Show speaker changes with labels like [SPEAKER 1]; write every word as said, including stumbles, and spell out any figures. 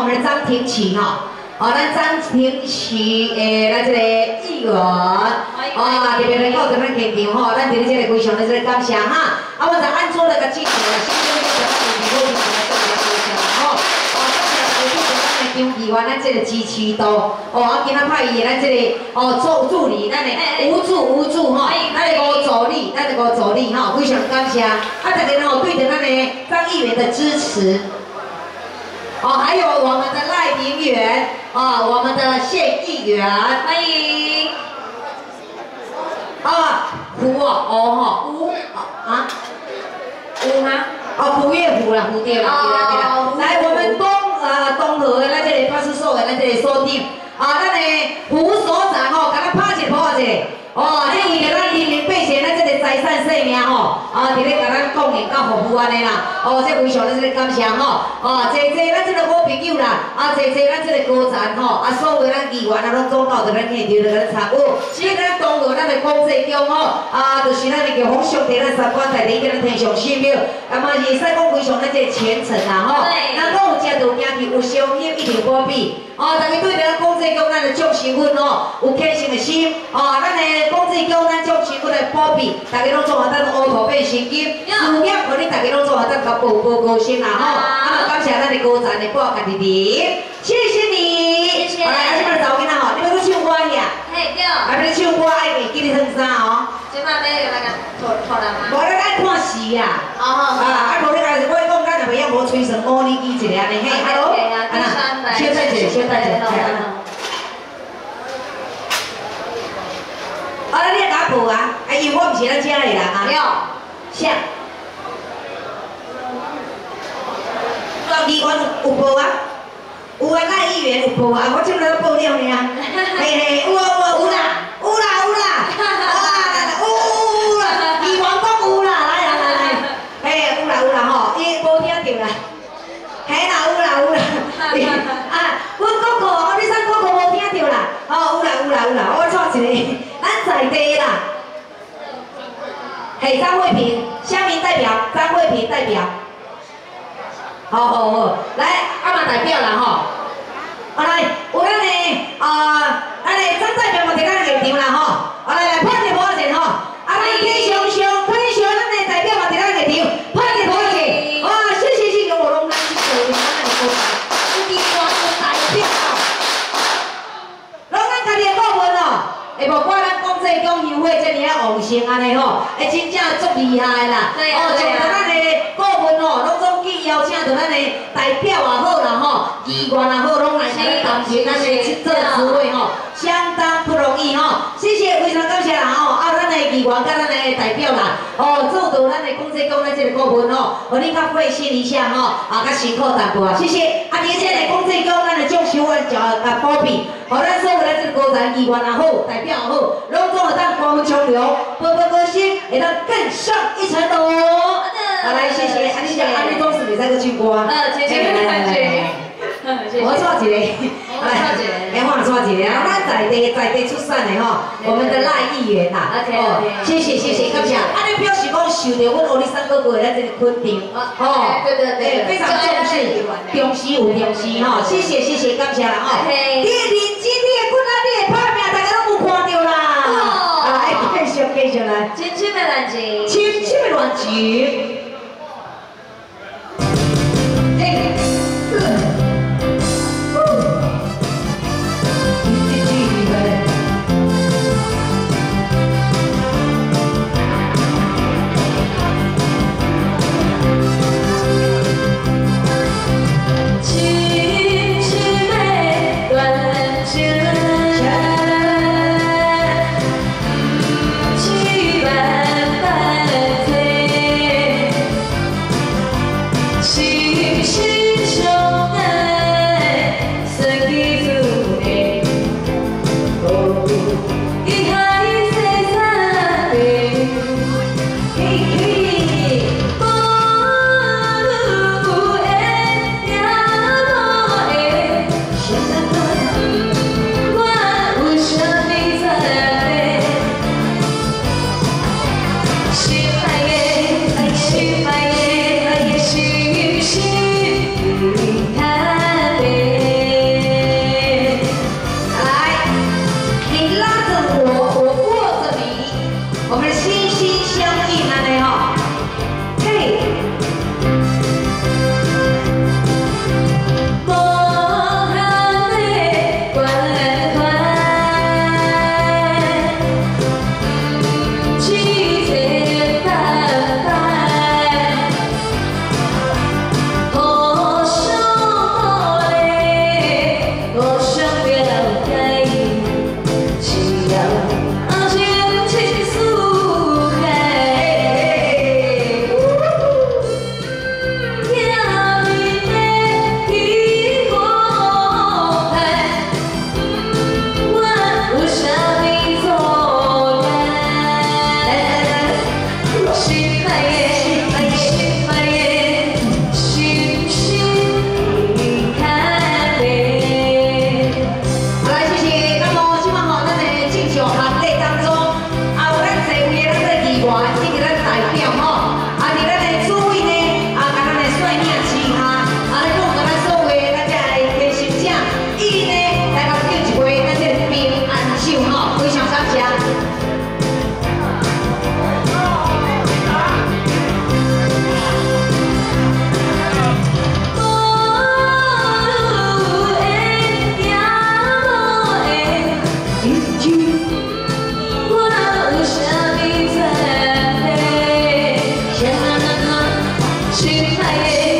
[SPEAKER 1] 们的张庭琪哈，哦，咱张庭琪诶，咱这个议员，啊，特别来到咱现场吼，咱伫这个非常的这个感谢哈。啊，我就按做那个记者，先生在咱现场里头做了非常吼，哦，感谢大家对咱的张议员咱这个支持度，哦，啊，今仔派伊咱这个哦助助理，咱的无助无助吼，咱的吴助理，咱的吴助理吼，非常感谢。啊，大家吼对着咱的张议员的支持。 哦，还有我们的赖明远，哦，我们的县议员，欢迎。啊，胡哦，哦哈，胡啊，胡吗？哦，胡月胡啦，胡对啦，对啦对啦。来，我们东啊东河的咱这个派出所的咱这个所长，啊，咱的胡所长吼，甲咱拍一拍者。 哦，你为着咱人民百姓咱这个财产性命吼，啊，伫咧甲咱供应到服务安尼啦，哦，这非常的这个感谢吼，哦，谢谢咱这个好朋友啦，啊，谢谢咱这个高层吼，啊，所有咱议员啊，拢总到着咱现场来咱参与，所以咱当落咱的公职中吼，啊，就是咱的叫红兄弟，咱三观在里叫咱天上信庙，啊嘛是使讲非常咱这个虔诚啦吼，咱讲有食到惊去，有伤险一定保庇，哦，大家对着咱公职中咱的祝新婚吼，有虔诚的心，哦，咱的。 公职叫咱种辛苦来保庇，大家拢做下咱乌土变现金，事业互你大家拢做下咱甲步步高升啦吼。啊，感谢咱的高层的保家己人，谢谢你。谢谢。来，啊，这边找囡仔吼，你要去唱歌呀？嘿，对。啊，要唱歌爱会记你唱啥哦？即摆要来个拖拖人啊？无，咱爱看戏呀。哦好。啊，啊，无你家是我讲，咱若袂晓无吹成五年机一个安尼嘿。Hello。啊，小等者，小等者。 啊，你来打报啊！啊，因为我毋是咱遮的人啊。了。啥？议员有报啊？有啊，咱议员有报啊，我即摆报了呢。嘿嘿，有啊有啊有啦，有啦有啦。啊，有有啦，议员讲有啦，来来来来，嘿，有啦有啦吼，伊无听着啦。嘿啦有啦有啦。啊，阮哥哥，我你啥哥哥无听着啦？哦，有啦有啦有啦，我带一个。 咱在地啦，嘿，张惠萍，乡民代表，张惠萍代表，好好好，来，阿妈代表啦吼，啊来，有咱的啊，咱的张代表嘛伫咱现场啦吼，啊来来，拍一拍者吼，啊来，天上上，天上咱的代表嘛伫咱现场，拍一拍者，哇，谢谢谢谢，我拢来去做咱的工作，有地方有代表，拢咱家己的部分哦。 会无怪咱讲这讲优惠，这尔啊旺盛安尼吼，会真正足厉害啦！哦，从咱的顾问吼，拢总去邀请到咱的代表也好啦吼，议员也好，拢来来担任咱的这个职位吼，相当不容易吼。谢谢，非常感谢啦吼！啊，咱的议员甲咱的代表啦，哦，做到咱的讲这讲咱这个顾问吼，互你较费心一下吼，啊，较辛苦淡薄啊，谢谢。啊，而且来讲这讲咱的种收完就啊保庇，互咱所有咱这个高层议员也好，代表。 好，拢总会当光冲流，步步高升，会当更上一层楼。好，来，谢谢。啊，你讲啊，你总是袂使去唱歌。呃，谢谢，来来来。我错一个，来，哎，我错一个啊。咱在地在地出产的吼，我们的赖议员呐。哦，谢谢谢谢，感谢。啊，你表示讲受到阮欧丽三哥哥的咱这个肯定，哦，对对对，非常重视，重视有重视吼，谢谢谢谢，感谢啦吼。你的认真，你的困难，你的拍拼，大家拢有看到啦。啊，哎，继续继续来。深深的恋情，深深的恋情。
[SPEAKER 2] 千万般的
[SPEAKER 1] 彩的。